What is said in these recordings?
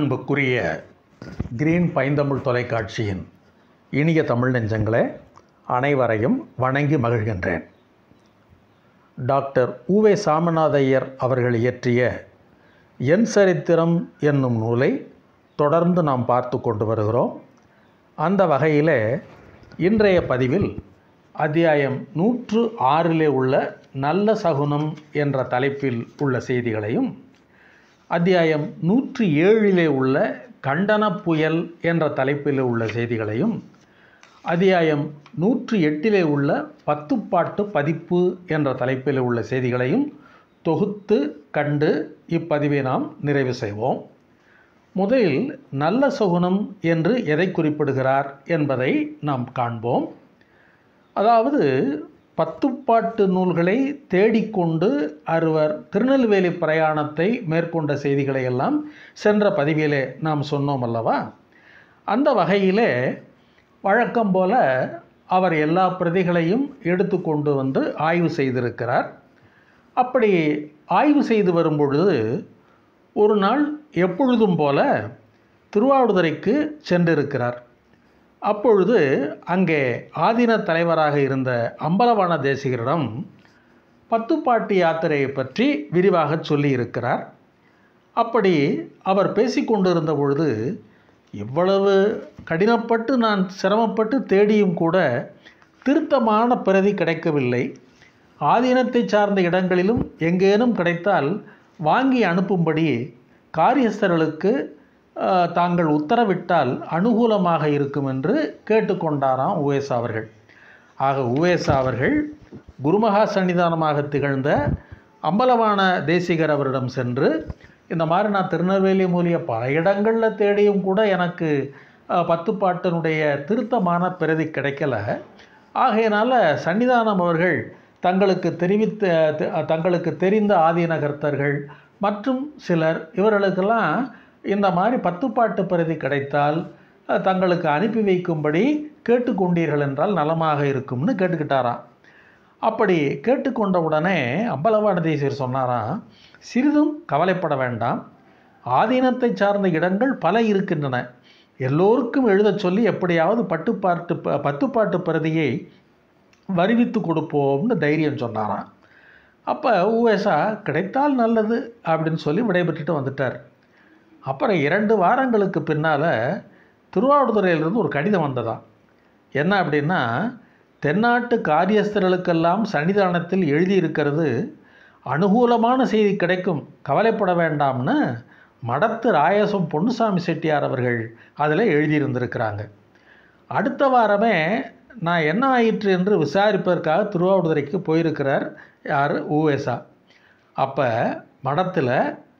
அன்புக்குரிய கிரீன் பைந்தமிழ் தொலைக்காட்சியின் இனிய தமிழ் நெஞ்சங்களே, அனைவரையும் வணங்கி மகிழ்கின்றேன். டாக்டர் உவே சாமிநாத ஐயர் அவர்கள் இயற்றிய என் சரித்திரம் என்னும் நூலை தொடர்ந்து நாம் பார்த்து கொண்டு வருகிறோம். அந்த வகையில் இன்றைய பதிவில் அத்தியாயம் 106 உள்ள நல்ல சகுனம் என்ற தலைப்பில் உள்ள செய்திகளையும், அத்தியாயம் 107 உள்ள கண்டன புயல் என்ற தலைப்பில் உள்ள செய்திகளையும், அத்தியாயம் 108 உள்ள பத்துப்பாட்டு பதிப்பு என்ற தலைப்பில் உள்ள செய்திகளையும் தொகுத்து கண்டு இப்பதிவை நாம் நிறைவு செய்வோம். முதலில் நல்ல சகுனம் என்று எதை குறிப்பிடுகிறார் என்பதை நாம் காண்போம். அதாவது பத்துப்பாட்டு நூல்களை தேடிக்கொண்டு அறுவர் திருநெல்வேலி பிரயாணத்தை மேற்கொண்ட செய்திகளை எல்லாம் சென்ற பதிவிலே நாம் சொன்னோம் அல்லவா? அந்த வகையிலே வழக்கம் போல அவர் எல்லா பிரதிகளையும் எடுத்து கொண்டு வந்து ஆய்வு செய்திருக்கிறார். அப்படி ஆய்வு செய்து வரும்பொழுது ஒரு நாள் எப்பொழுதும் போல திருவாவடுதுறைக்கு சென்றிருக்கிறார். அப்பொழுது அங்கே ஆதீன தலைவராக இருந்த அம்பலவான தேசிகரிடம் பத்துப்பாட்டு யாத்திரையை பற்றி விரிவாக சொல்லியிருக்கிறார். அப்படி அவர் பேசிக்கொண்டிருந்த பொழுது, இவ்வளவு கடினப்பட்டு நான் சிரமப்பட்டு தேடியும் கூட திருத்தமான பிரதி கிடைக்கவில்லை. ஆதீனத்தை சார்ந்த இடங்களிலும் எங்கேனும் கிடைத்தால் வாங்கி அனுப்பும்படி காரியஸ்தர்களுக்கு தாங்கள் உத்தரவிட்டால் அனுகூலமாக இருக்கும் என்று கேட்டுக்கொண்டாராம் உவேசா அவர்கள். ஆக உவேசா அவர்கள் குருமகா சன்னிதானமாக திகழ்ந்த அம்பலவான தேசிகர் அவரிடம் சென்று, இந்த மாதிரி நான் திருநெல்வேலி மூலிய பல இடங்களில் தேடியும் கூட எனக்கு பத்துப்பாட்டினுடைய திருத்தமான பிரதி கிடைக்கல. ஆகையினால் சன்னிதானம் அவர்கள் தங்களுக்கு தெரிந்த ஆதீனகர்த்தர்கள் மற்றும் சிலர் இவர்களுக்கெல்லாம் இந்த மாதிரி பத்துப்பாட்டு பிரதி கிடைத்தால் தங்களுக்கு அனுப்பி வைக்கும்படி கேட்டுக்கொண்டீர்கள் என்றால் நலமாக இருக்கும்னு கேட்டுக்கிட்டாராம். அப்படி கேட்டுக்கொண்ட உடனே அம்பலவான தேசிகர் சொன்னாராம், சிறிதும் கவலைப்பட வேண்டாம், ஆதீனத்தை சார்ந்த இடங்கள் பல இருக்கின்றன, எல்லோருக்கும் எழுத சொல்லி எப்படியாவது பத்துப்பாட்டு பிரதியை வருவித்து கொடுப்போம்னு தைரியம் சொன்னாராம். அப்போ உவேசா கிடைத்தால் நல்லது அப்படின்னு சொல்லி விடைபெற்றுட்டு வந்துட்டார். அப்புறம் 2 வாரங்களுக்கு பின்னால் திருவாவடுதுறையிலிருந்து ஒரு கடிதம் வந்ததாம். என்ன அப்படின்னா, தென்னாட்டு காரியஸ்தர்களுக்கெல்லாம் சன்னிதானத்தில் எழுதியிருக்கிறது, அனுகூலமான செய்தி கிடைக்கும், கவலைப்பட வேண்டாம்னு மடத்து ராயசம் பொன்னுசாமி செட்டியார் அவர்கள் அதில் எழுதியிருந்திருக்கிறாங்க. அடுத்த வாரமே நான் என்ன ஆயிற்று என்று விசாரிப்பதற்காக திருவாவடுதுறைக்கு போயிருக்கிறார் யார், உவேசா. அப்போ மடத்தில்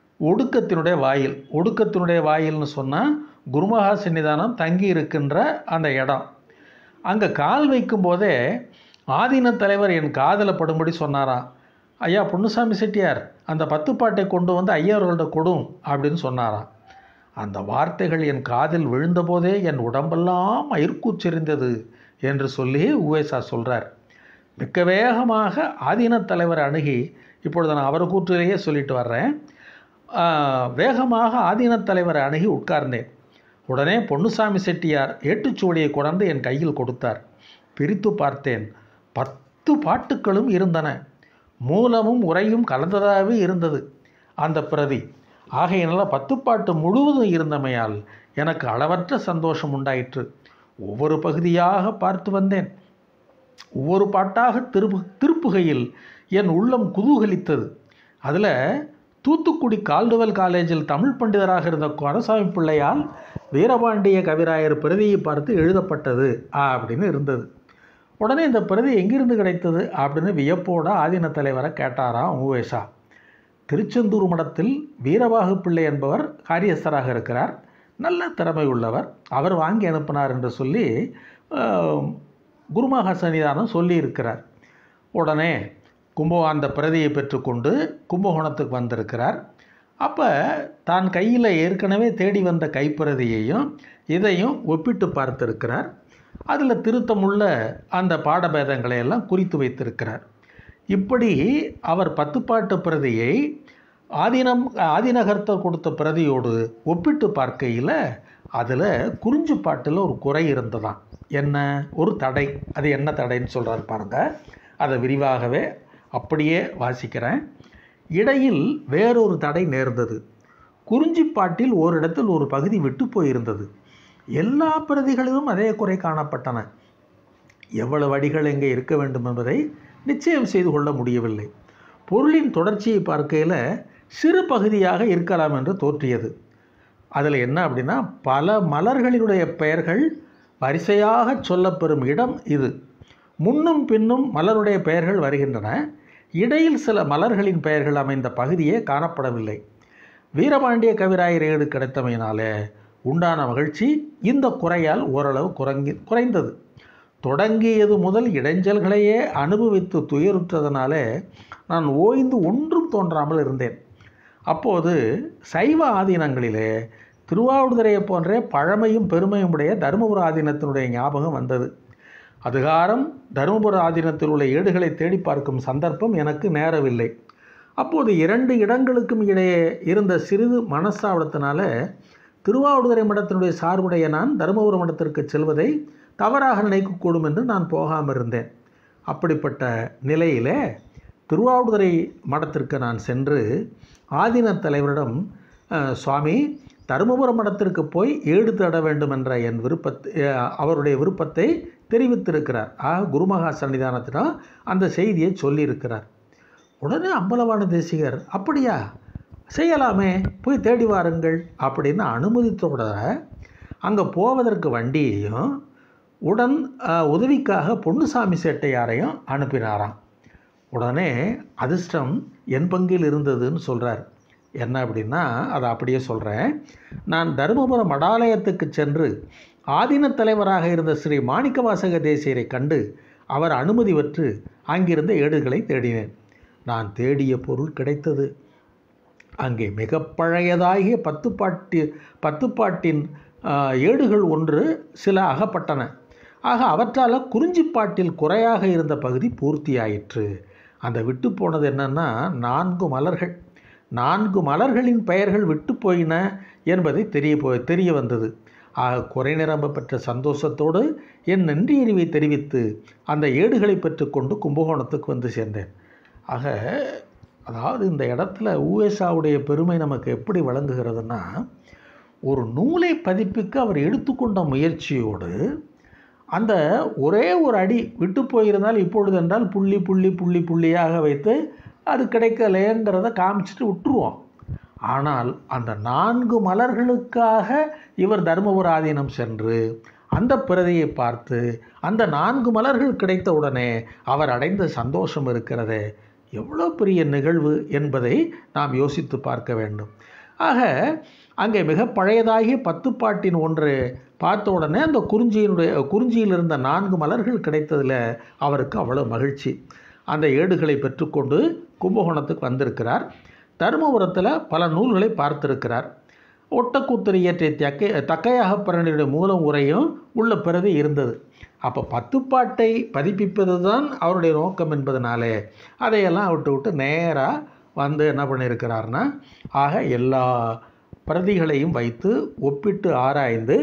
ஒடுக்கத்தினுடைய வாயில்னு சொன்னால் குருமகா சன்னிதானம் தங்கி இருக்கின்ற அந்த இடம். அங்கே கால் வைக்கும்போதே ஆதீன தலைவர் என் காதில் படும்படி சொன்னாராம், ஐயா பொன்னுசாமி செட்டியார், அந்த பத்துப்பாட்டை கொண்டு வந்து ஐயர்கள்ட்ட கொடும் அப்படின்னு சொன்னாராம். அந்த வார்த்தைகள் என் காதில் விழுந்தபோதே என் உடம்பெல்லாம் மயிர்கூச்செறிந்தது என்று சொல்லி உவேசா சொல்கிறார். மிக்க வேகமாக ஆதீன தலைவரை அணுகி, இப்பொழுது நான் அவர் கூற்றிலேயே சொல்லிட்டு வர்றேன், வேகமாக ஆதீன தலைவரை அணுகி உட்கார்ந்தேன். உடனே பொன்னுசாமி செட்டியார் ஏட்டுச்சுவடியை கொண்டு என் கையில் கொடுத்தார். பிரித்து பார்த்தேன். 10 பாட்டுக்களும் இருந்தன. மூலமும் உரையும் கலந்ததாகவே இருந்தது அந்த பிரதி. ஆகையினால் 10 பாட்டு முழுவதும் இருந்தமையால் எனக்கு அளவற்ற சந்தோஷம் உண்டாயிற்று. ஒவ்வொரு பகுதியாக பார்த்து வந்தேன். ஒவ்வொரு பாட்டாக திருப்புகையில் என் உள்ளம் குதூகலித்தது. அதில் தூத்துக்குடி கால்டுவெல் காலேஜில் தமிழ் பண்டிதராக இருந்த குரசாமி பிள்ளையால் வீரபாண்டிய கவிராயர் பிரதியை பார்த்து எழுதப்பட்டது அப்படின்னு இருந்தது. உடனே இந்த பிரதி எங்கிருந்து கிடைத்தது அப்படின்னு வியப்போட ஆதீன தலைவரை கேட்டாராம் உவேசா. திருச்செந்தூர் மடத்தில் வீரபாகு பிள்ளை என்பவர் காரியஸ்தராக இருக்கிறார், நல்ல திறமை உள்ளவர், அவர் வாங்கி அனுப்பினார் என்று சொல்லி குருமகா சன்னிதானம் சொல்லியிருக்கிறார். உடனே அந்த பிரதியை பெற்றுக்கொண்டு கும்பகோணத்துக்கு வந்திருக்கிறார். அப்போ தான் கையில் ஏற்கனவே தேடி வந்த கைப்பிரதியையும் இதையும் ஒப்பிட்டு பார்த்திருக்கிறார். அதில் திருத்தமுள்ள அந்த பாடபேதங்களை எல்லாம் குறித்து வைத்திருக்கிறார். இப்படி அவர் பத்துப்பாட்டு பிரதியை ஆதினகர்த்தர் கொடுத்த பிரதியோடு ஒப்பிட்டு பார்க்கையில் அதில் குறிஞ்சிப்பாட்டில் ஒரு குறை இருந்ததாம். என்ன? ஒரு தடை. அது என்ன தடைன்னு சொல்கிறார் பாருங்கள். அதை விரிவாகவே அப்படியே வாசிக்கிறேன். இடையில் வேறொரு தடை நேர்ந்தது. குறிஞ்சிப்பாட்டில் ஓரிடத்தில் ஒரு பகுதி விட்டு போயிருந்தது. எல்லா பிரதிகளிலும் அதே குறை காணப்பட்டன. எவ்வளவு அடிகள் எங்கே இருக்க வேண்டும் என்பதை நிச்சயம் செய்து கொள்ள முடியவில்லை. பொருளின் தொடர்ச்சியை பார்க்கையில் சிறு பகுதியாக இருக்கலாம் என்று தோற்றியது. அதில் என்ன அப்படின்னா, பல மலர்களினுடைய பெயர்கள் வரிசையாக சொல்லப்பெறும் இடம் இது. முன்னும் பின்னும் மலருடைய பெயர்கள் வருகின்றன. இடையில் சில மலர்களின் பெயர்கள் அமைந்த பகுதியே காணப்படவில்லை. வீரபாண்டிய கவிராயர் ஏடு கிடைத்தமையினாலே உண்டான மகிழ்ச்சி இந்த குறையால் ஓரளவு குறைந்தது. தொடங்கியது முதல் இடைஞ்சல்களையே அனுபவித்து துயருற்றதனாலே நான் ஓய்ந்து ஒன்றும் தோன்றாமல் இருந்தேன். அப்போது சைவ ஆதீனங்களிலே திருவாவடுதுறையை போன்றே பழமையும் பெருமையும் உடைய தருமபுர ஆதீனத்தினுடைய ஞாபகம் வந்தது. அதுகாரம் தருமபுர ஆதீனத்தில் உள்ள ஏடுகளை தேடி பார்க்கும் சந்தர்ப்பம் எனக்கு நேரவில்லை. அப்போது 2 இடங்களுக்கும் இடையே இருந்த சிறிது மனஸ்தாபத்தினால திருவாவடுதுறை மடத்தினுடைய சார்புடைய நான் தருமபுர மடத்திற்கு செல்வதை தவறாக நினைக்கக்கூடும் என்று நான் போகாமல் இருந்தேன். அப்படிப்பட்ட நிலையிலே திருவாவடுதுறை மடத்திற்கு நான் சென்று ஆதீன தலைவரிடம், சுவாமி, தருமபுர மடத்திற்கு போய் ஏடு தேட வேண்டும் என்ற அவருடைய விருப்பத்தை தெரிவித்திருக்கிறார். குருமகா சன்னிதானத்தினால் அந்த செய்தியை சொல்லியிருக்கிறார். உடனே அம்பலவான தேசிகர், அப்படியா, செய்யலாமே, போய் தேடி வாருங்கள் அப்படின்னு அனுமதித்தோட அங்கே போவதற்கு வண்டியையும் உடன் உதவிக்காக பொன்னுசாமி சேட்டையாரையும் அனுப்பினாராம். உடனே அதிர்ஷ்டம் என் பங்கில் இருந்ததுன்னு சொல்கிறார். என்ன அப்படின்னா, அதை அப்படியே சொல்கிறேன். நான் தருமபுரம் மடாலயத்துக்கு சென்று ஆதீன தலைவராக இருந்த ஸ்ரீ மாணிக்கவாசக தேசியரை கண்டு அவர் அனுமதி பெற்று அங்கிருந்த ஏடுகளை தேடினேன். நான் தேடிய பொருள் கிடைத்தது. அங்கே மிக பழையதாகிய பத்துப்பாட்டின் ஏடுகள் சில அகப்பட்டன. ஆக அவற்றால் குறிஞ்சிப்பாட்டில் குறையாக இருந்த பகுதி பூர்த்தியாயிற்று. அந்த விட்டு போனது என்னன்னா, 4 மலர்களின் பெயர்கள் விட்டு போயின என்பதை தெரிய வந்தது. ஆக குறை நிரம்ப பெற்ற சந்தோஷத்தோடு என் நன்றியறிவை தெரிவித்து அந்த ஏடுகளை பெற்றுக்கொண்டு கும்பகோணத்துக்கு வந்து சேர்ந்தேன். ஆக அதாவது இந்த இடத்துல ஊவேசாவுடைய பெருமை நமக்கு எப்படி வழங்குகிறதுனா, ஒரு நூலை பதிப்பிக்க அவர் எடுத்துக்கொண்ட முயற்சியோடு அந்த ஒரே ஒரு அடி விட்டு போயிருந்தால் இப்பொழுது என்றால் புள்ளியாக வைத்து அது கிடைக்கலைங்கிறத காமிச்சிட்டு விட்டுருவோம். ஆனால் அந்த 4 மலர்களுக்காக இவர் தருமபுர ஆதீனம் சென்று அந்த பிரதியை பார்த்து அந்த 4 மலர்கள் கிடைத்த உடனே அவர் அடைந்த சந்தோஷம் இருக்கிறதே, எவ்வளோ பெரிய நிகழ்வு என்பதை நாம் யோசித்து பார்க்க வேண்டும். ஆக அங்கே மிக பழையதாகிய 10 பாட்டின் ஒன்று பார்த்த உடனே அந்த குறிஞ்சியில் இருந்த 4 மலர்கள் கிடைத்ததில் அவருக்கு அவ்வளோ மகிழ்ச்சி. அந்த ஏடுகளை பெற்றுக்கொண்டு கும்பகோணத்துக்கு வந்திருக்கிறார். தருமபுரத்தில் பல நூல்களை பார்த்திருக்கிறார். ஒட்டக்கூத்தர் இயற்றிய தக்கையகப்பரனுடைய மூலம் உரையும் உள்ள பிரதி இருந்தது. அப்போ 10 பாட்டை பதிப்பிப்பது தான் அவருடைய நோக்கம் என்பதனாலே அதையெல்லாம் விட்டு நேராக வந்து என்ன பண்ணியிருக்கிறார்னா, ஆக எல்லா பிரதிகளையும் வைத்து ஒப்பிட்டு ஆராய்ந்து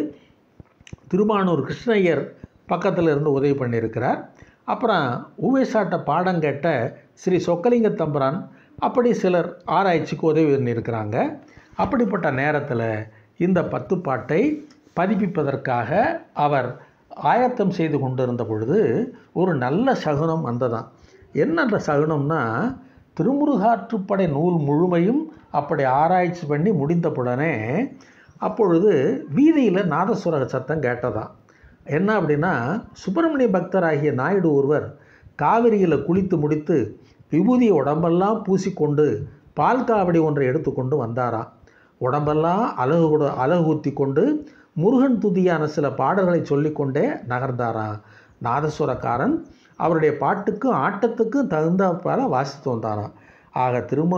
திருமானூர் கிருஷ்ணய்யர் பக்கத்தில் இருந்து உதவி பண்ணியிருக்கிறார். அப்புறம் ஊவேசாட்ட பாடம் கேட்ட ஸ்ரீ சொக்கலிங்க தம்பரான், அப்படி சிலர் ஆராய்ச்சிக்கு உதவி பண்ணியிருக்கிறாங்க. அப்படிப்பட்ட நேரத்தில் இந்த 10 பாட்டை பதிப்பிப்பதற்காக அவர் ஆயத்தம் செய்து கொண்டிருந்த பொழுது ஒரு நல்ல சகுனம் வந்ததான். என்ன அந்த சகுனம்னா, திருமுருகாற்றுப்படை நூல் முழுமையும் அப்படி ஆராய்ச்சி பண்ணி முடிந்தவுடனே அப்பொழுது வீதியில் நாதஸ்வர சத்தம் கேட்டதான். என்ன அப்படின்னா, சுப்பிரமணிய பக்தராகிய நாயுடு ஒருவர் காவிரியில் குளித்து முடித்து விபூதியை உடம்பெல்லாம் பூசிக்கொண்டு பால் காவடி ஒன்றை எடுத்துக்கொண்டு வந்தாராம். உடம்பெல்லாம் அழகு ஊற்றி கொண்டு முருகன் துதியான சில பாடல்களை சொல்லிக்கொண்டே நகர்ந்தாராம். நாதஸ்வரக்காரன் அவருடைய பாட்டுக்கும் ஆட்டத்துக்கும் தகுந்தாப்பால் வாசித்து வந்தாராம். ஆக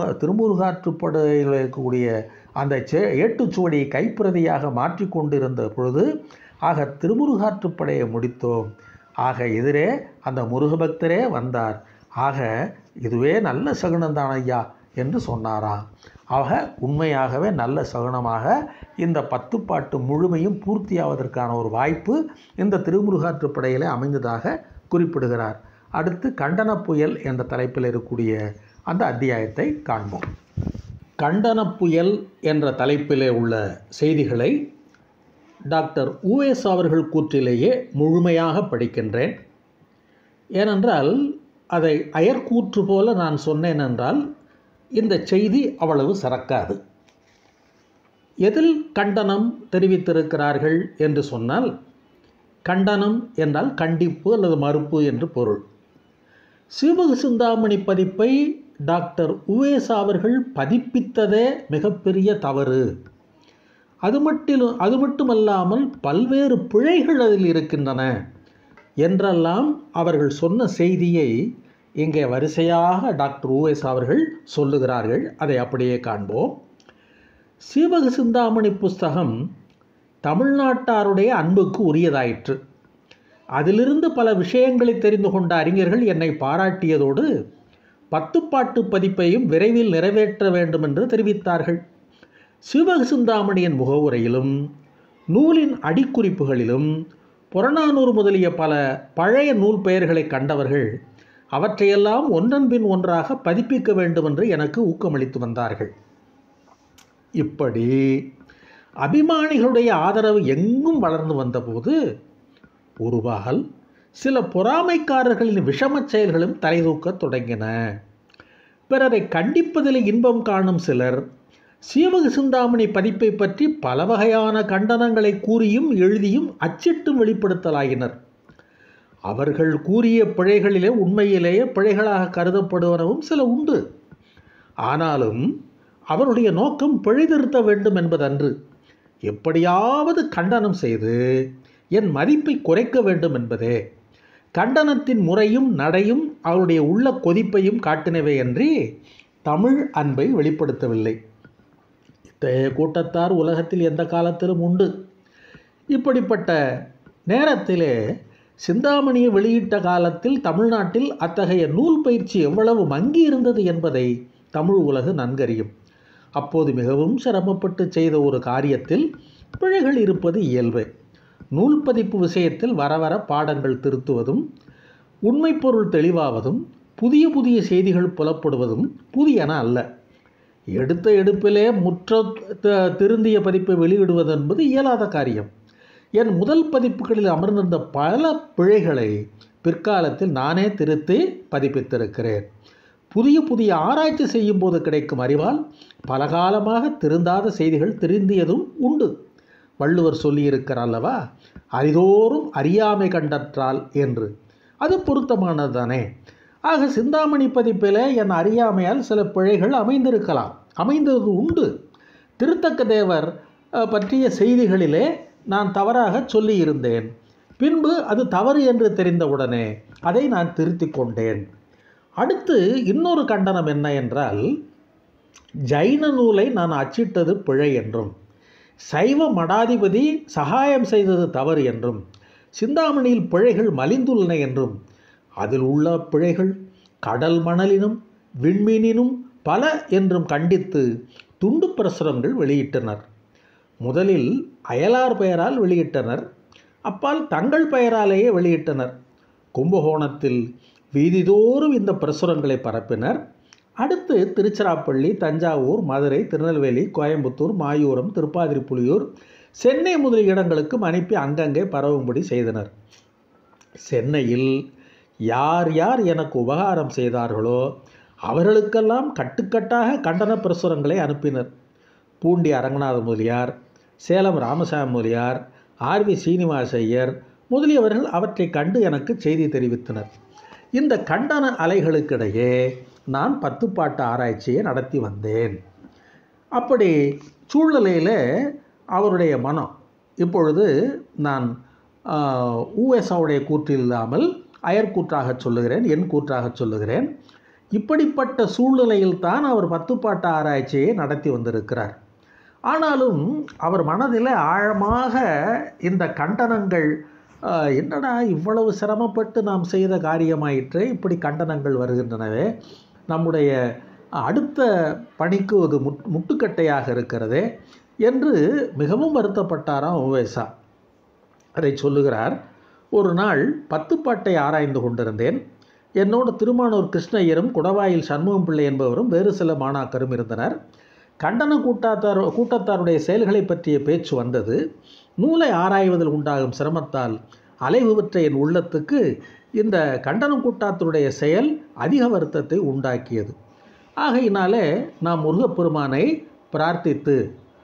திருமுருகாற்றுப்படையில் இருக்கக்கூடிய அந்த ஏட்டுச்சுவடியை கைப்பிரதியாக மாற்றி கொண்டிருந்த பொழுது ஆக திருமுருகாற்றுப்படையை முடித்தோம். ஆக எதிரே அந்த முருகபக்தரே வந்தார். ஆக இதுவே நல்ல சகுனந்தான் ஐயா என்று சொன்னாராம். ஆக உண்மையாகவே நல்ல சகுனமாக இந்த 10 பாட்டு முழுமையும் பூர்த்தியாவதற்கான ஒரு வாய்ப்பு இந்த திருமுருகாற்றுப்படையிலே அமைந்ததாக குறிப்பிடுகிறார். அடுத்து கண்டன புயல் என்ற தலைப்பில் இருக்கக்கூடிய அந்த அத்தியாயத்தை காண்போம். கண்டன புயல் என்ற தலைப்பிலே உள்ள செய்திகளை டாக்டர் உவேசா அவர்கள் கூற்றிலேயே முழுமையாக படிக்கின்றேன். ஏனென்றால் அதை அயற்கூற்று போல நான் சொன்னேன் என்றால் இந்த செய்தி அவ்வளவு சிறக்காது. எதில் கண்டனம் தெரிவித்திருக்கிறார்கள் என்று சொன்னால், கண்டனம் என்றால் கண்டிப்பு அல்லது மறுப்பு என்று பொருள். சீவக சிந்தாமணி பதிப்பை டாக்டர் உவேசா அவர்கள் பதிப்பித்ததே மிகப்பெரிய தவறு. அது மட்டுமல்லாமல் பல்வேறு பிழைகள் அதில் இருக்கின்றன என்றெல்லாம் அவர்கள் சொன்ன செய்தியை இங்கே வரிசையாக டாக்டர் உவேசா அவர்கள் சொல்லுகிறார்கள். அதை அப்படியே காண்போம். சீவக சிந்தாமணி புஸ்தகம் தமிழ்நாட்டாருடைய அன்புக்கு உரியதாயிற்று. அதிலிருந்து பல விஷயங்களை தெரிந்து கொண்ட அறிஞர்கள் என்னை பாராட்டியதோடு 10 பாட்டு பதிப்பையும் விரைவில் நிறைவேற்ற வேண்டும் என்று தெரிவித்தார்கள். சீவக சிந்தாமணியின் முகவுரையிலும் நூலின் அடிக்குறிப்புகளிலும் புறநானூறு முதலிய பல பழைய நூல் பெயர்களை கண்டவர்கள் அவற்றையெல்லாம் ஒன்றன் பின் ஒன்றாக பதிப்பிக்க வேண்டும் என்று எனக்கு ஊக்கமளித்து வந்தார்கள். இப்படி அபிமானிகளுடைய ஆதரவு எங்கும் வளர்ந்து வந்தபோது ஒருவால் சில பொறாமைக்காரர்களின் விஷமச் செயல்களும் தலைதூக்கத் தொடங்கின. பிறரை கண்டிப்பதில் இன்பம் காணும் சிலர் சீவக சிந்தாமணி பதிப்பை பற்றி பல வகையான கண்டனங்களை கூறியும் எழுதியும் அச்சிட்டும் வெளிப்படுத்தலாயினர். அவர்கள் கூறிய பிழைகளிலே உண்மையிலேயே பிழைகளாக கருதப்படுவனவும் சில உண்டு. ஆனாலும் அவருடைய நோக்கம் பிழை திருத்த வேண்டும் என்பதன்று, எப்படியாவது கண்டனம் செய்து என் மதிப்பை குறைக்க வேண்டும் என்பதே. கண்டனத்தின் முறையும் நடையும் அவருடைய உள்ள கொதிப்பையும் காட்டினவே அன்றி தமிழ் அன்பை வெளிப்படுத்தவில்லை. இத்தகைய கூட்டத்தார் உலகத்தில் எந்த காலத்திலும் உண்டு. இப்படிப்பட்ட நேரத்திலே சிந்தாமணியை வெளியிட்ட காலத்தில் தமிழ்நாட்டில் அத்தகைய நூல் பயிற்சி எவ்வளவு மங்கி இருந்தது என்பதை தமிழ் உலகு நன்கறியும். அப்போது மிகவும் சிரமப்பட்டு செய்த ஒரு காரியத்தில் பிழைகள் இருப்பது இயல்பு. நூல் பதிப்பு விஷயத்தில் வர வர பாடங்கள் திருத்துவதும் உண்மை பொருள் தெளிவாவதும் புதிய புதிய செய்திகள் புலப்படுவதும் புதியன அல்ல. எடுத்த எடுப்பிலே திருந்திய பதிப்பை வெளியிடுவது என்பது இயலாத காரியம். என் முதல் பதிப்புகளில் அமர்ந்திருந்த பல பிழைகளை பிற்காலத்தில் நானே திருத்தி பதிப்பித்திருக்கிறேன். புதிய புதிய ஆராய்ச்சி செய்யும் போது கிடைக்கும் அறிவால் பல காலமாக திருந்தாத செய்திகள் திருந்தியதும் உண்டு. வள்ளுவர் சொல்லியிருக்கிறார் அல்லவா, அறிதோறும் அறியாமை கண்டற்றால் என்று. அது பொருத்தமானது தானே. ஆக சிந்தாமணி பதிப்பில் என் அறியாமையால் சில பிழைகள் அமைந்தது உண்டு. திருத்தக்க தேவர் பற்றிய செய்திகளிலே நான் தவறாக சொல்லியிருந்தேன். பின்பு அது தவறு என்று தெரிந்தவுடனே அதை நான் திருத்தி கொண்டேன். அடுத்து இன்னொரு கண்டனம் என்ன என்றால், ஜைன நூலை நான் அச்சிட்டது பிழை என்றும் சைவ மடாதிபதி சகாயம் செய்தது தவறு என்றும் சிந்தாமணியில் பிழைகள் மலிந்துள்ளன என்றும் அதில் உள்ள பிழைகள் கடல் மணலினும் விண்மீனினும் பல என்றும் கண்டித்து துண்டு பிரசுரங்கள் வெளியிட்டனர். முதலில் அயலார் பெயரால் வெளியிட்டனர். அப்பால் தங்கள் பெயராலேயே வெளியிட்டனர். கும்பகோணத்தில் வீதிதோறும் இந்த பிரசுரங்களை பரப்பினர். அடுத்து திருச்சிராப்பள்ளி, தஞ்சாவூர், மதுரை, திருநெல்வேலி, கோயம்புத்தூர், மாயூரம், திருப்பாதிரிப்புலியூர், சென்னை முதலிய இடங்களுக்கும் அனுப்பி அங்கங்கே பரவும்படி செய்தனர். சென்னையில் யார் யார் எனக்கு உபகாரம் செய்தார்களோ அவர்களுக்கெல்லாம் கட்டுக்கட்டாக கண்டன பிரசுரங்களை அனுப்பினர். பூண்டி அரங்கநாத முதலியார், சேலம் ராமசாமி முதலியார், ஆர்வி சீனிவாச ஐயர் முதலியவர்கள் அவற்றை கண்டு எனக்கு செய்தி தெரிவித்தனர். இந்த கண்டன அலைகளுக்கிடையே நான் 10 பாட்டு ஆராய்ச்சியை நடத்தி வந்தேன். அப்படி சூழ்நிலையில் அவருடைய மனம் இப்பொழுது நான் உவேசாவுடைய கூற்றில் இல்லாமல் அயற்கூற்றாக சொல்லுகிறேன், என் கூற்றாக சொல்லுகிறேன். இப்படிப்பட்ட சூழ்நிலையில் தான் அவர் 10 பாட்டு ஆராய்ச்சியை நடத்தி வந்திருக்கிறார். ஆனாலும் அவர் மனதில் ஆழமாக இந்த கண்டனங்கள், என்னடா இவ்வளவு சிரமப்பட்டு நாம் செய்த காரியமாயிற்று, இப்படி கண்டனங்கள் வருகின்றனவே, நம்முடைய அடுத்த பணிக்கு அது முட்டுக்கட்டையாக இருக்கிறதே என்று மிகவும் வருத்தப்பட்டாராம் உவேசா. அதை சொல்லுகிறார். ஒரு நாள் 10 பாட்டை ஆராய்ந்து கொண்டிருந்தேன். என்னோடு திருமானூர் கிருஷ்ணய்யரும் குடவாயில் சண்முகம் பிள்ளை என்பவரும் வேறு சில மாணாக்கரும் இருந்தனர். கண்டன கூட்டத்தாருடைய செயல்களை பற்றிய பேச்சு வந்தது. நூலை ஆராய்வதில் உண்டாகும் சிரமத்தால் அலைவு பெற்ற என் உள்ளத்துக்கு இந்த கண்டன கூட்டத்தாருடைய செயல் அதிக வருத்தத்தை உண்டாக்கியது. ஆகையினாலே நான் முருகப்பெருமானை பிரார்த்தித்து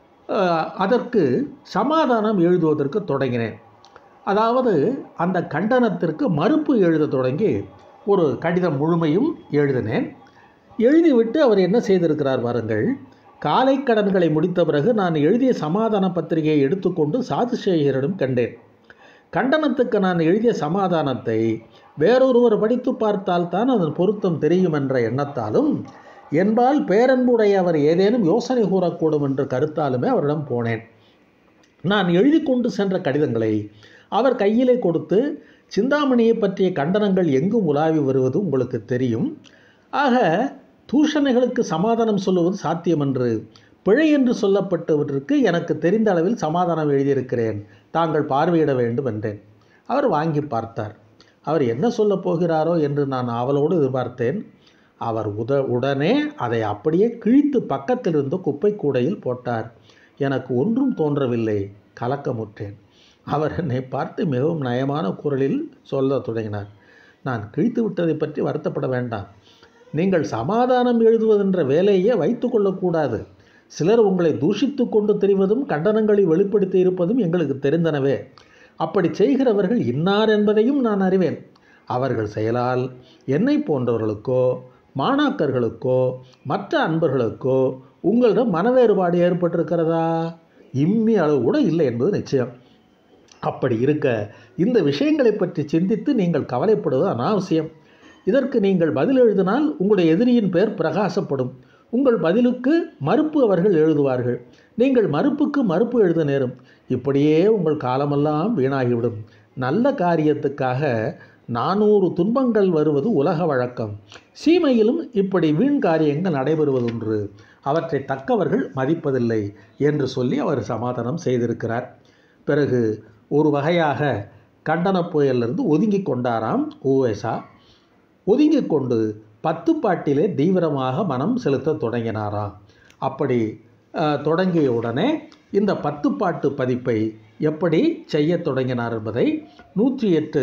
அதற்கு சமாதானம் எழுதுவதற்கு தொடங்கினேன். அதாவது அந்த கண்டனத்திற்கு மறுப்பு எழுத தொடங்கி ஒரு கடிதம் முழுமையும் எழுதினேன். எழுதிவிட்டு அவர் என்ன செய்திருக்கிறார் பாருங்கள். காலை கடன்களை முடித்த பிறகு நான் எழுதிய சமாதான பத்திரிகையை எடுத்துக்கொண்டு சாதுசேகரிடம் கண்டேன். கண்டனத்துக்கு நான் எழுதிய சமாதானத்தை வேறொருவர் படித்து பார்த்தால்தான் அதன் பொருத்தம் தெரியும் என்ற எண்ணத்தாலும் என்பால் பேரன்புடைய அவர் ஏதேனும் யோசனை கூறக்கூடும் என்ற கருத்தாலுமே அவரிடம் போனேன். நான் எழுதி கொண்டு சென்ற கடிதங்களை அவர் கையிலே கொடுத்து, சிந்தாமணியை பற்றிய கண்டனங்கள் எங்கும் உலாவி வருவது உங்களுக்கு தெரியும். ஆக தூஷணைகளுக்கு சமாதானம் சொல்லுவது சாத்தியமன்று, பிழை என்று சொல்லப்பட்டவற்றுக்கு எனக்கு தெரிந்த அளவில் சமாதானம் எழுதியிருக்கிறேன், தாங்கள் பார்வையிட வேண்டும் என்றேன். அவர் வாங்கி பார்த்தார். அவர் என்ன சொல்லப் போகிறாரோ என்று நான் ஆவலோடு எதிர்பார்த்தேன். அவர் உடனே அதை அப்படியே கிழித்து பக்கத்தில் இருந்த குப்பை கூடையில் போட்டார். எனக்கு ஒன்றும் தோன்றவில்லை, கலக்கமுற்றேன். அவர் என்னை பார்த்து மிகவும் நயமான குரலில் சொல்ல தொடங்கினார். நான் கிழித்து விட்டதை பற்றி வருத்தப்பட வேண்டாம். நீங்கள் சமாதானம் எழுதுவதென்ற வேலையே வைத்து கொள்ளக்கூடாது. சிலர் உங்களை தூஷித்து கொண்டு தெரிவதும் கண்டனங்களை வெளிப்படுத்தி இருப்பதும் எங்களுக்கு தெரிந்தனவே. அப்படி செய்கிறவர்கள் இன்னார் என்பதையும் நான் அறிவேன். அவர்கள் செயலால் என்னை போன்றவர்களுக்கோ மாணாக்கர்களுக்கோ மற்ற அன்பர்களுக்கோ உங்களிடம் மனவேறுபாடு ஏற்பட்டிருக்கிறதா? இம்மி அளவு கூட இல்லை என்பது நிச்சயம். அப்படி இருக்க இந்த விஷயங்களை பற்றி சிந்தித்து நீங்கள் கவலைப்படுவது அனாவசியம். இதற்கு நீங்கள் பதில் எழுதினால் உங்களுடைய எதிரியின் பெயர் பிரகாசப்படும். உங்கள் பதிலுக்கு மறுப்பு அவர்கள் எழுதுவார்கள். நீங்கள் மறுப்புக்கு மறுப்பு எழுத நேரும். இப்படியே உங்கள் காலமெல்லாம் வீணாகிவிடும். நல்ல காரியத்துக்காக 400 துன்பங்கள் வருவது உலக வழக்கம். சீமையிலும் இப்படி வீண் காரியங்கள் நடைபெறுவதொன்று. அவற்றை தக்கவர்கள் மதிப்பதில்லை என்று சொல்லி அவர் சமாதானம் செய்திருக்கிறார். பிறகு ஒரு வகையாக கண்டன புயலிருந்து ஒதுங்கி கொண்டாராம் உவேசா. ஒதுங்கி கொண்டு 10 பாட்டிலே தீவிரமாக மனம் செலுத்த தொடங்கினாராம். அப்படி தொடங்கிய உடனே இந்த 10 பாட்டு பதிப்பை எப்படி செய்ய தொடங்கினார் என்பதை 108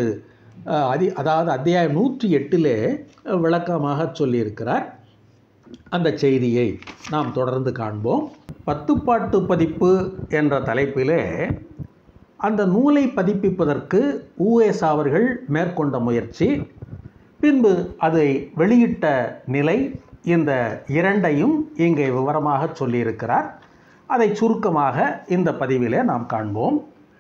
அதாவது அத்தியாயம் 108 விளக்கமாக சொல்லியிருக்கிறார். அந்த செய்தியை நாம் தொடர்ந்து காண்போம். 10 பாட்டு பதிப்பு என்ற தலைப்பிலே அந்த நூலை பதிப்பிப்பதற்கு உவேசா அவர்கள் மேற்கொண்ட முயற்சி, பின்பு அதை வெளியிட்ட நிலை, இந்த இரண்டையும் இங்கே விவரமாக சொல்லியிருக்கிறார். அதை சுருக்கமாக இந்த பதிவிலே நாம் காண்போம்.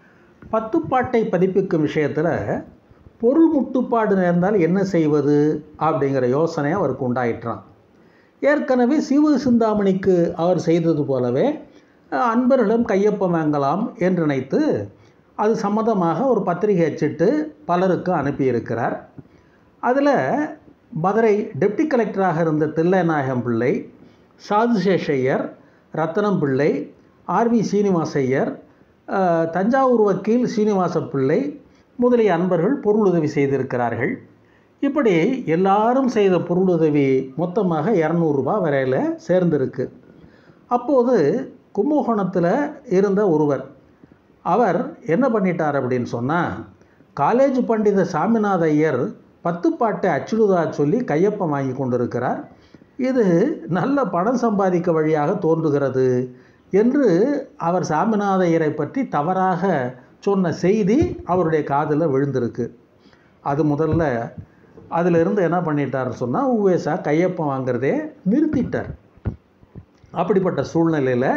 10 பாட்டை பதிப்பிக்கும் விஷயத்தில் பொருள் முட்டுப்பாடு நேர்ந்தால் என்ன செய்வது அப்படிங்கிற யோசனை அவருக்கு உண்டாயிற்றான். ஏற்கனவே சிந்தாமணிக்கு அவர் செய்தது போலவே அன்பர்களிடம் கையொப்பம் வாங்கலாம் என்று நினைத்து அது சம்மந்தமாக ஒரு பத்திரிகை அச்சிட்டு பலருக்கு அனுப்பியிருக்கிறார். அதில் மதுரை டெப்டி கலெக்டராக இருந்த தில்லைநாயகம் பிள்ளை, சாதுசேஷையர், ரத்தனம் பிள்ளை, ஆர்வி சீனிவாசையர், தஞ்சாவூர் வக்கீல் சீனிவாச பிள்ளை முதலிய அன்பர்கள் பொருளுதவி செய்திருக்கிறார்கள். இப்படி எல்லாரும் செய்த பொருளுதவி மொத்தமாக 200 ரூபாய் வரையில் சேர்ந்திருக்கு. அப்போது கும்பகோணத்தில் இருந்த ஒருவர், அவர் என்ன பண்ணிட்டார் அப்படின்னு சொன்னால், காலேஜ் பண்டித சாமிநாத ஐயர் 10 பாட்டை அச்சிடுதா சொல்லி கையொப்பம் வாங்கி கொண்டிருக்கிறார், இது நல்ல பணம் சம்பாதிக்க வழியாக தோன்றுகிறது என்று அவர் சாமிநாத ஐயரை பற்றி தவறாக சொன்ன செய்தி அவருடைய காதில் விழுந்திருக்கு. அது முதல்ல அதிலிருந்து என்ன பண்ணிட்டார்னு சொன்னால் உவேசா கையொப்பம் வாங்கிறதே நிறுத்திட்டார். அப்படிப்பட்ட சூழ்நிலையில்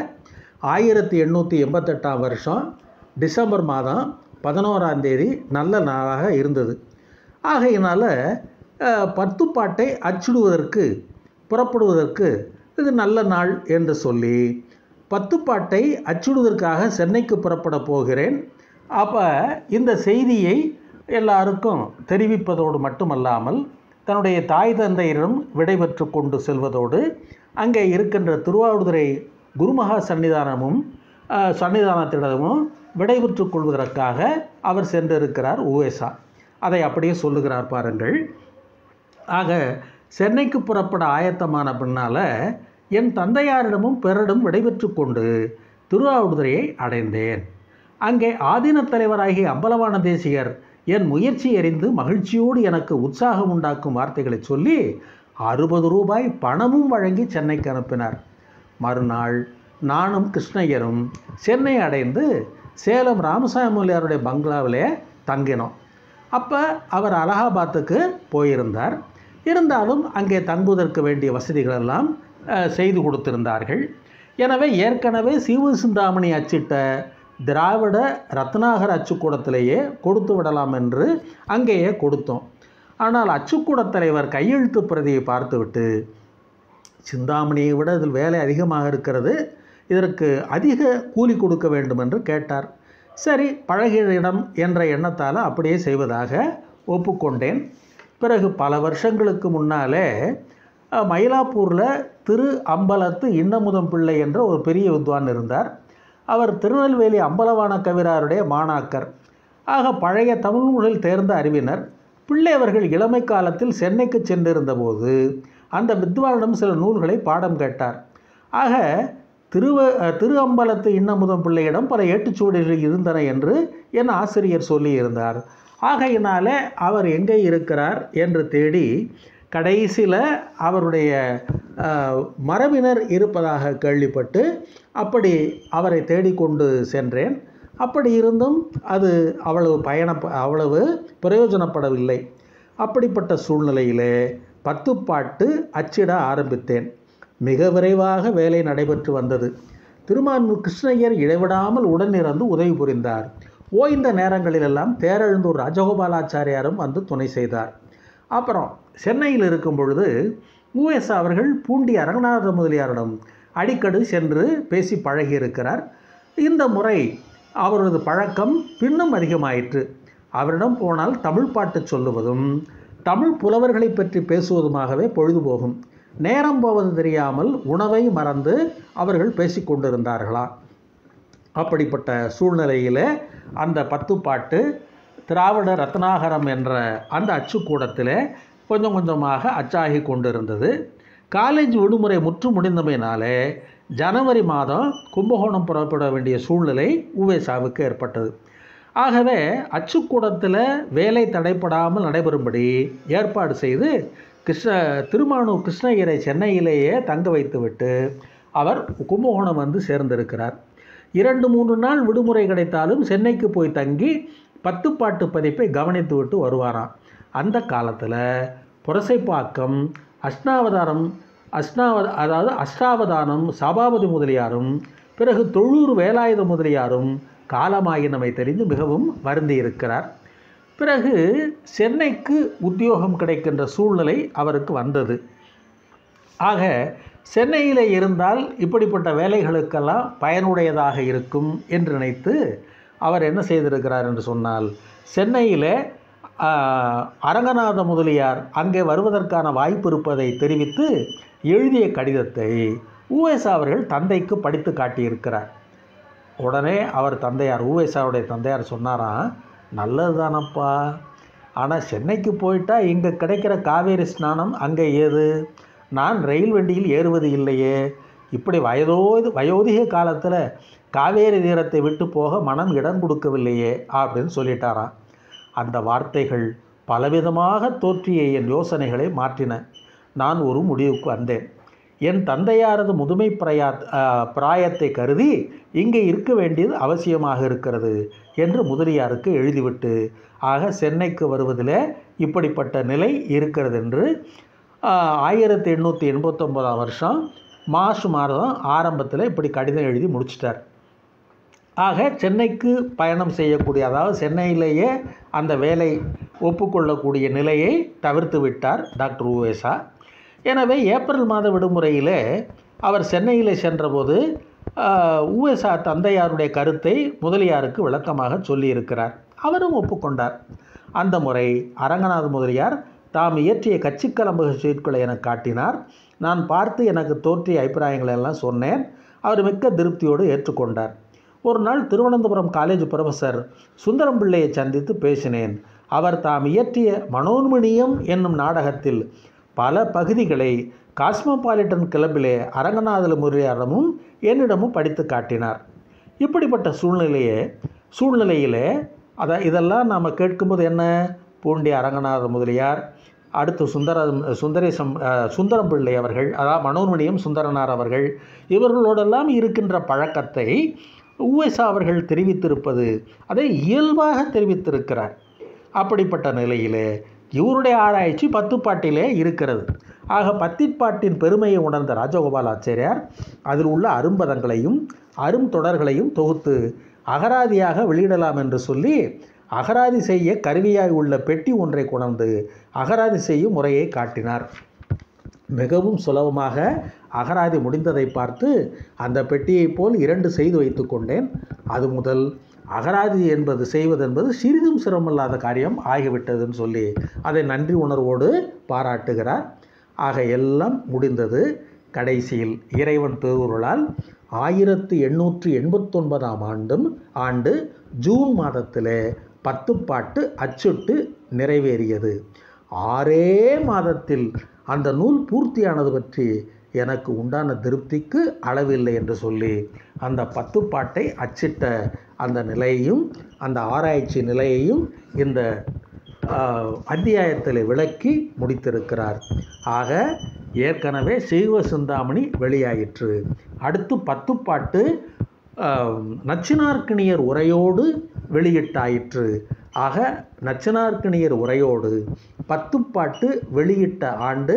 1888 வருஷம் டிசம்பர் மாதம் 11ஆம் தேதி நல்ல நாளாக இருந்தது. ஆகையினால் 10 பாட்டை அச்சிடுவதற்கு புறப்படுவதற்கு இது நல்ல நாள் என்று சொல்லி 10 பாட்டை அச்சிடுவதற்காக சென்னைக்கு புறப்பட போகிறேன். அப்போ இந்த செய்தியை எல்லாருக்கும் தெரிவிப்பதோடு மட்டுமல்லாமல் தன்னுடைய தாய் தந்தையரிடம் விடைபெற்று கொண்டு செல்வதோடு அங்கே இருக்கின்ற திருவாவடுதுறை குருமகா சன்னிதானத்திடமும் விடைபெற்று கொள்வதற்காக அவர் சென்றிருக்கிறார் உவேசா. அதை அப்படியே சொல்லுகிறார் பாருங்கள். ஆக சென்னைக்கு புறப்பட ஆயத்தமான பின்னால் என் தந்தையாரிடமும் பிறரிடம் விடைபெற்று கொண்டு திருவாவடுதுறையை அடைந்தேன். அங்கே ஆதீன தலைவராகிய அம்பலவான தேசிகர் என் முயற்சி அறிந்து மகிழ்ச்சியோடு எனக்கு உற்சாகம் உண்டாக்கும் வார்த்தைகளை சொல்லி 60 ரூபாய் பணமும் வழங்கி சென்னைக்கு அனுப்பினார். மறுநாள் நானும் கிருஷ்ணய்யரும் சென்னை அடைந்து சேலம் ராமசாமி முதலியாருடைய பங்களாவிலே தங்கினோம். அப்போ அவர் அலகாபாத்துக்கு போயிருந்தார். இருந்தாலும் அங்கே தங்குவதற்கு வேண்டிய வசதிகளெல்லாம் செய்து கொடுத்திருந்தார்கள். எனவே ஏற்கனவே சீவு சிந்தாமணி அச்சிட்ட திராவிட ரத்னாகர் அச்சுக்கூடத்திலேயே கொடுத்து விடலாம் என்று அங்கேயே கொடுத்தோம். ஆனால் அச்சுக்கூட தலைவர் கையெழுத்து பிரதியை பார்த்துவிட்டு சிந்தாமணியை விட இதில் வேலை அதிகமாக இருக்கிறது, இதற்கு அதிக கூலி கொடுக்க வேண்டும் என்று கேட்டார். சரி, பழகிய இடம் என்ற எண்ணத்தால் அப்படியே செய்வதாக ஒப்புக்கொண்டேன். பிறகு பல வருஷங்களுக்கு முன்னாலே மயிலாப்பூரில் திரு அம்பலத்து இன்னமுதம் பிள்ளை என்ற ஒரு பெரிய வித்வான் இருந்தார். அவர் திருநெல்வேலி அம்பலவான கவிராருடைய மாணாக்கர். ஆக பழைய தமிழ் நூலில் தேர்ந்த அறிவினர். பிள்ளை அவர்கள் இளமை காலத்தில் சென்னைக்கு சென்றிருந்த அந்த வித்வானிடம் சில நூல்களை பாடம் கேட்டார். ஆக திரு அம்பலத்து இன்னமுதம் பிள்ளையிடம் பல ஏட்டுச்சுவடிகள் இருந்தன என்று என் ஆசிரியர் சொல்லியிருந்தார். ஆகையினாலே அவர் எங்கே இருக்கிறார் என்று தேடி கடைசியில் அவருடைய மரபினர் இருப்பதாக கேள்விப்பட்டு அப்படி அவரை தேடிக்கொண்டு சென்றேன். அப்படி இருந்தும் அது அவ்வளவு பிரயோஜனப்படவில்லை. அப்படிப்பட்ட சூழ்நிலையிலே 10 பாட்டு அச்சிட ஆரம்பித்தேன். மிக விரைவாக வேலை நடைபெற்று வந்தது. திருமானூர் கிருஷ்ணய்யர் இடைவிடாமல் உடனிருந்து உதவி புரிந்தார். ஓய்ந்த நேரங்களிலெல்லாம் தேரெழுந்தூர் ராஜகோபாலாச்சாரியாரும் வந்து துணை செய்தார். அப்புறம் சென்னையில் இருக்கும் பொழுது உவேசா அவர்கள் பூண்டி அரங்கநாத முதலியாரிடம் அடிக்கடி சென்று பேசி பழகியிருக்கிறார். இந்த முறை அவரது பழக்கம் பின்னும் அதிகமாயிற்று. அவரிடம் போனால் தமிழ் பாட்டு சொல்லுவதும் தமிழ் புலவர்களை பற்றி பேசுவதுமாகவே பொழுதுபோகும். நேரம் போவது தெரியாமல் உணவை மறந்து அவர்கள் பேசி கொண்டிருந்தார்களாம். அப்படிப்பட்ட சூழ்நிலையில் அந்த 10 பாட்டு திராவிட ரத்னாகரம் என்ற அந்த அச்சுக்கூடத்தில் கொஞ்சம் கொஞ்சமாக அச்சாகி கொண்டிருந்தது. காலேஜ் விடுமுறை முற்று முடிந்தமையினாலே ஜனவரி மாதம் கும்பகோணம் புறப்பட வேண்டிய சூழ்நிலை உவேசாவுக்கு ஏற்பட்டது. ஆகவே அச்சுக்கூடத்தில் வேலை தடைப்படாமல் நடைபெறும்படி ஏற்பாடு செய்து திருமானூர் கிருஷ்ணய்யரை சென்னையிலேயே தங்க வைத்துவிட்டு அவர் கும்பகோணம் வந்து சேர்ந்திருக்கிறார். 2-3 நாள் விடுமுறை கிடைத்தாலும் சென்னைக்கு போய் தங்கி 10 பாட்டு பதிப்பை கவனித்து விட்டு வருவாராம். அந்த காலத்தில் புரசைப்பாக்கம் அஷ்டாவதானம் சபாபதி முதலியாரும் பிறகு தொழூர் வேலாயுத முதலியாரும் காலமாயினமை தெரிந்து மிகவும் வருந்தி இருக்கிறார். பிறகு சென்னைக்கு உத்தியோகம் கிடைக்கின்ற சூழ்நிலை அவருக்கு வந்தது. ஆக சென்னையில் இருந்தால் இப்படிப்பட்ட வேலைகளுக்கெல்லாம் பயனுடையதாக இருக்கும் என்று நினைத்து அவர் என்ன செய்திருக்கிறார் என்று சொன்னால், சென்னையில் அரங்கநாத முதலியார் அங்கே வருவதற்கான வாய்ப்பு இருப்பதை தெரிவித்து எழுதிய கடிதத்தை உவேசா அவர்கள் தந்தைக்கு படித்து காட்டியிருக்கிறார். உடனே அவர் உவேசாவுடைய தந்தையார் சொன்னாராம், நல்லது தானப்பா, ஆனால் சென்னைக்கு போயிட்டால் இங்கே கிடைக்கிற காவேரி ஸ்நானம் அங்கே ஏது? நான் ரயில் வண்டியில் ஏறுவது இல்லையே, இப்படி வயோதிக காலத்தில் காவேரி தீரத்தை விட்டு போக மனம் இடம் கொடுக்கவில்லையே அப்படின்னு சொல்லிட்டாராம். அந்த வார்த்தைகள் பலவிதமாக தோற்றிய என் யோசனைகளை மாற்றின. நான் ஒரு முடிவுக்கு வந்தேன். என் தந்தையாரது முதுமை பிராயத்தை கருதி இங்கே இருக்க வேண்டியது அவசியமாக இருக்கிறது என்று முதலியாருக்கு எழுதிவிட்டு, ஆக சென்னைக்கு வருவதில் இப்படிப்பட்ட நிலை இருக்கிறது என்று 1889 வருஷம் மார்ச் மாதம் ஆரம்பத்தில் இப்படி கடிதம் எழுதி முடிச்சிட்டார். ஆக சென்னைக்கு பயணம் செய்யக்கூடிய, அதாவது சென்னையிலேயே அந்த வேலை ஒப்புக்கொள்ளக்கூடிய நிலையை தவிர்த்து விட்டார் டாக்டர் உவேசா. எனவே ஏப்ரல் மாத விடுமுறையில் அவர் சென்னையில் சென்றபோது உவேசா தந்தையாருடைய கருத்தை முதலியாருக்கு விளக்கமாக சொல்லியிருக்கிறார். அவரும் ஒப்புக்கொண்டார். அந்த முறை அரங்கநாத முதலியார் தாம் இயற்றிய கட்சிக்கலம்பக செய்திகளை எனக்கு காட்டினார். நான் பார்த்து எனக்கு தோற்றிய அபிப்பிராயங்களை எல்லாம் சொன்னேன். அவர் மிக்க திருப்தியோடு ஏற்றுக்கொண்டார். ஒரு நாள் திருவனந்தபுரம் காலேஜ் புரொஃபஸர் சுந்தரம் பிள்ளையை சந்தித்து பேசினேன். அவர் தாம் இயற்றிய மனோன்மணியம் என்னும் நாடகத்தில் பல பகுதிகளை காஸ்மோபாலிட்டன் கிளப்பிலே அரங்கநாத முரளியாரிடமும் என்னிடமும் படித்து காட்டினார். இப்படிப்பட்ட சூழ்நிலையிலே இதெல்லாம் நாம் கேட்கும்போது என்ன, பூண்டி அரங்கநாத முதலியார், அடுத்து சுந்தரம் பிள்ளை அவர்கள், அதாவது மனோன்மணியம் சுந்தரனார் அவர்கள், இவர்களோடெல்லாம் இருக்கின்ற பழக்கத்தை உவேசா அவர்கள் தெரிவித்திருப்பது, அதை இயல்பாக தெரிவித்திருக்கிறார். அப்படிப்பட்ட நிலையிலே இவருடைய ஆராய்ச்சி பத்துப்பாட்டிலே இருக்கிறது. ஆக பத்திப்பாட்டின் பெருமையை உணர்ந்த ராஜகோபால் ஆச்சாரியார் அதில் உள்ள அரும்பதங்களையும் அரும்தொடர்களையும் தொகுத்து அகராதியாக வெளியிடலாம் என்று சொல்லி அகராதி செய்ய கருவியாய் உள்ள பெட்டி ஒன்றை கொணர்ந்து அகராதி செய்யும் முறையை காட்டினார். மிகவும் சுலபமாக அகராதி முடிந்ததை பார்த்து அந்த பெட்டியைப் போல் 2 செய்து வைத்து கொண்டேன். அது முதல் அகராதி செய்வதென்பது சிறிதும் சிரமமில்லாத காரியம் ஆகிவிட்டதுன்னு சொல்லி அதை நன்றி உணர்வோடு பாராட்டுகிறார். ஆக எல்லாம் முடிந்தது. கடைசியில் இறைவன் திருவுருளால் 1889 ஆண்டு ஜூன் மாதத்திலே 10 பாட்டு அச்சிட்டு நிறைவேறியது. 6 மாதத்தில் அந்த நூல் பூர்த்தியானது பற்றி எனக்கு உண்டான திருப்திக்கு அளவில்லை என்று சொல்லி அந்த 10 பாட்டை அச்சிட்ட அந்த நிலையையும் அந்த ஆராய்ச்சி நிலையையும் இந்த அத்தியாயத்தில் விளக்கி முடித்திருக்கிறார். ஆக ஏற்கனவே சைவ சிந்தாமணி வெளியாயிற்று. அடுத்து 10 பாட்டு நச்சினார்க்கினியர் உரையோடு வெளியிட்டாயிற்று. ஆக நச்சினார்க்கினியர் உரையோடு 10 பாட்டு வெளியிட்ட ஆண்டு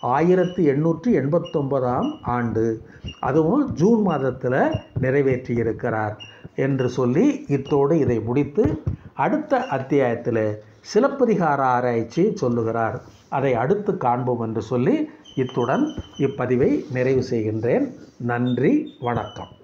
1889 ஆண்டு. அதுவும் ஜூன் மாதத்தில் நிறைவேற்றியிருக்கிறார் என்று சொல்லி இத்தோடு இதை முடித்து அடுத்த அத்தியாயத்தில் சிலப்பதிகார ஆராய்ச்சி சொல்லுகிறார். அதை அடுத்து காண்போம் என்று சொல்லி இத்துடன் இப்பதிவை நிறைவு செய்கின்றேன். நன்றி, வணக்கம்.